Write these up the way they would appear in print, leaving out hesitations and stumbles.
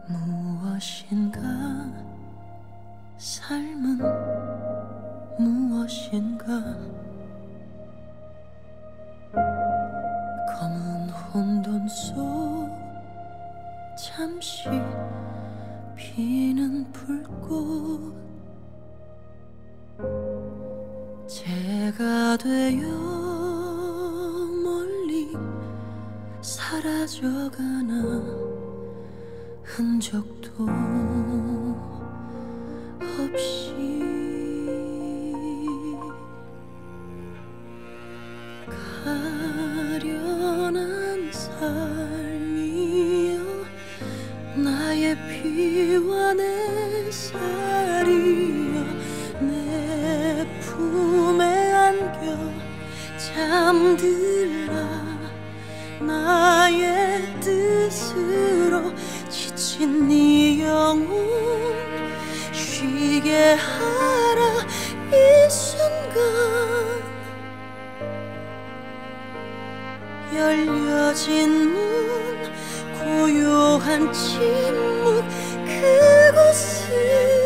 무엇인가 삶은 무엇인가 검은 혼돈 속 잠시 피는 불꽃 제가 되어 멀리 사라져가나 흔적도 없이 가련한 삶이여 나의 피와 내 살이여 내 품에 안겨 잠들라 나의 뜻으로 지친 네 영혼 쉬게 하라 이 순간 열려진 문 고요한 침묵 그곳으로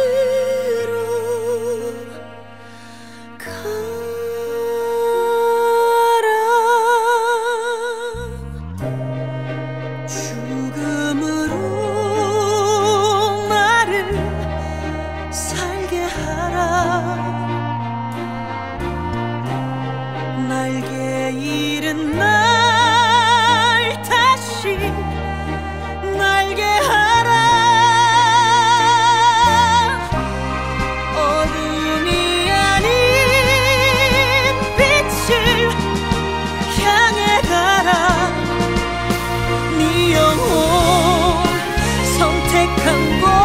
죽음으로 나를 살게 하라 날개 잃은 날 다시 날게 하라 어둠이 아닌 빛을 향해 가라 네 영혼 선택한 곳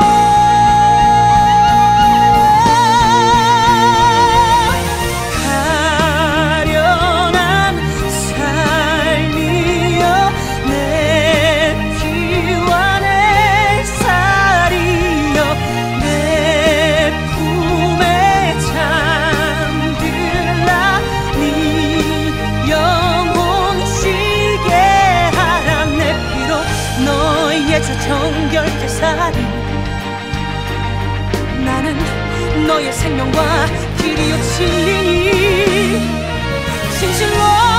가련한 삶이여 내 피와 내 살이여 내 품에 잠들라 네 영혼 쉬게 하라 내 피로 너의 저 정결 제사리 나는 너의 생명과 길이요 진리니 진실로